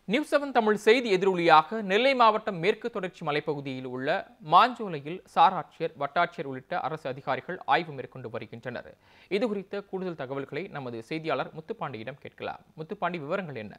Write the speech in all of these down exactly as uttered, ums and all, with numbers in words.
News seven Tamil செய்தி எதிரொலியாக நெல்லை மாவட்டம் மேற்கு தொடர்ச்சி மலைப்பகுதியில் உள்ள மாஞ்சோலையில் சார் ஆட்சியர், வட்டாட்சியர் உள்ளிட்ட அரசு அதிகாரிகள் ஆய்வு மேற்கொண்டு வருகின்றனர். இதுகுறித்த கூடுதல் தகவல்களை நமது செய்தியாளர் முத்துப்பாண்டியிடம் கேட்கலாம். முத்துப்பாண்டி, விவரங்கள் என்ன?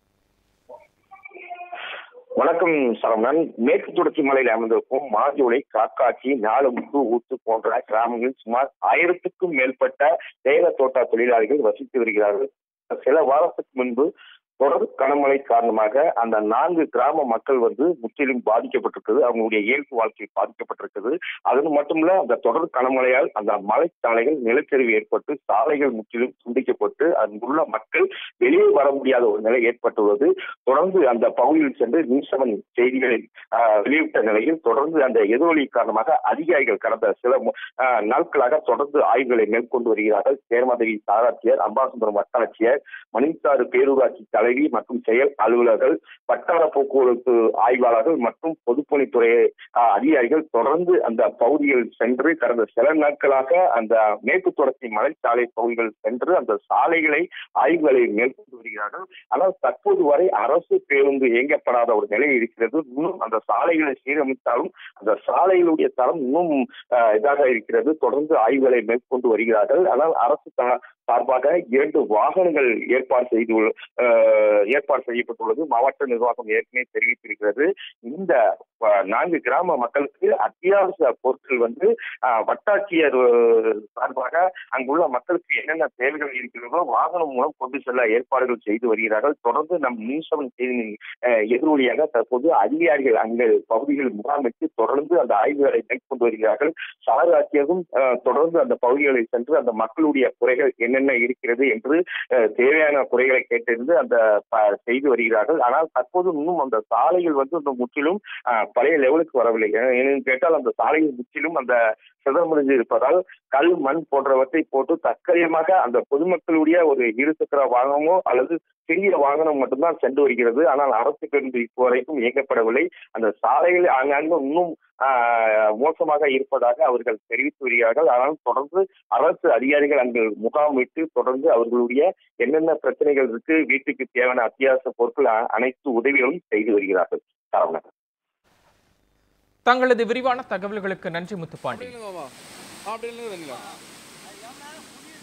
வணக்கம் சரவணன். மேற்கு தொடர்ச்சி மலையில் அமர்ந்திருக்கும் மாஞ்சோலை, காக்காட்சி, நாலுமுக்கு, ஊத்து போன்ற கிராமங்களில் சுமார் ஆயிரத்துக்கும் மேற்பட்ட தேயிலை தோட்ட தொழிலாளிகள் வசித்து வருகிறார்கள். சில வாரத்துக்கு முன்பு தொடர் கனமழை காரணமாக அந்த நான்கு கிராம மக்கள் வந்து முற்றிலும் பாதிக்கப்பட்டிருக்குது. அவங்களுடைய இயல்பு வாழ்க்கை பாதிக்கப்பட்டிருக்குது. அது மட்டுமல்ல, அந்த தொடர் கனமழையால் அந்த மலை சாலைகள் நிலச்சரிவு ஏற்பட்டு சாலைகள் முற்றிலும் துண்டிக்கப்பட்டு அங்குள்ள மக்கள் வெளியே வர முடியாத ஒரு நிலை ஏற்பட்டுள்ளது. தொடர்ந்து அந்த பகுதியில் சென்று நியூஸ் செவன் செய்திகளில் வெளியிட்ட நிலையில் தொடர்ந்து அந்த எதிரொலி காரணமாக அதிகாரிகள் கடந்த சில நாட்களாக தொடர்ந்து ஆய்வுகளை மேற்கொண்டு வருகிறார்கள். சேர்மாதேவி சாராட்சியர், அம்பாசமுத்திரம் வட்டாட்சியர், மணிசாறு பேரூராட்சி தலைவர் மற்றும் செயல் அலுவலர்கள், வட்டார போக்குவரத்து ஆய்வாளர்கள் மற்றும் பொதுப்பணித்துறை அதிகாரிகள் தொடர்ந்து அந்த பகுதியில் சென்று கடந்த சில நாட்களாக அந்த மேற்கு தொடர்ச்சி மலைச்சாலை பகுதிகள் சென்று அந்த சாலைகளை ஆய்வுகளை மேற்கொண்டு வருகிறார்கள். ஆனால் தற்போது வரை அரசு பேருந்து இயங்கப்படாத ஒரு நிலை இருக்கிறது. இன்னும் அந்த சாலைகளை சீரமைத்தாலும் அந்த சாலைகளுடைய தரம் இன்னும் இதாக இருக்கிறது. தொடர்ந்து ஆய்வுகளை மேற்கொண்டு வருகிறார்கள். ஆனால் அரசு சார்பாக இரண்டு வாகனங்கள் ஏற்பாடு செய்து ஏற்பாடு செய்யப்பட்டுள்ளது. மாவட்ட நிர்வாகம் ஏற்கனவே தெரிவித்திருக்கிறது. இந்த நான்கு கிராம மக்களுக்கு அத்தியாவசிய பொருட்கள் வந்து வட்டாட்சியர் சார்பாக அங்குள்ள மக்களுக்கு என்னென்ன தேவைகள் இருக்கிறதோ வாகனம் மூலம் கொண்டு செல்ல ஏற்பாடுகள் செய்து வருகிறார்கள். தொடர்ந்து நம் நியூஸ் செவன் செய்தி எதிரொலியாக தற்போது அதிகாரிகள் அங்கு பகுதிகளில் முகாமிட்டு தொடர்ந்து அந்த ஆய்வுகளை மேற்கொண்டு வருகிறார்கள். சார் ஆட்சியரும் தொடர்ந்து அந்த பகுதிகளில் சென்று அந்த மக்களுடைய குறைகள் என்னென்ன இருக்கிறது என்று தேவையான குறைகளை கேட்டிருந்து அந்த செய்து வருகிறார்கள். ஆனால் தற்போது இன்னும் அந்த சாலைகள் வந்து முற்றிலும் பழைய லெவலுக்கு வரவில்லை. ஏன்னு கேட்டால் அந்த சாலைகள் முற்றிலும் அந்த சிதறமடைந்து இருப்பதால் கல், மண் போன்றவற்றை போட்டு தற்கரியமாக அந்த பொதுமக்களுடைய ஒரு இருசக்கர வாகனமோ அல்லது சிறிய வாகனம் மட்டும்தான் சென்று வருகிறது. ஆனால் அரசு பேருந்து இப்போ வரைக்கும் இயக்கப்படவில்லை. அந்த சாலைகள் ஆங்காங்கு இன்னும் மோசமாக இருப்பதாக அவர்கள் தெரிவித்து வருகிறார்கள். ஆனால் தொடர்ந்து அரசு அதிகாரிகள் அங்கு முகாமிட்டு தொடர்ந்து அவர்களுடைய என்னென்ன பிரச்சனைகள் இருக்கு, வீட்டுக்கு தேவையான அத்தியாவசிய பொருட்கள் அனைத்து உதவிகளும் செய்து வருகிறார்கள். சரவணன், தங்களது விரிவான தகவல்களுக்கு நன்றி முத்துப்பாண்டி.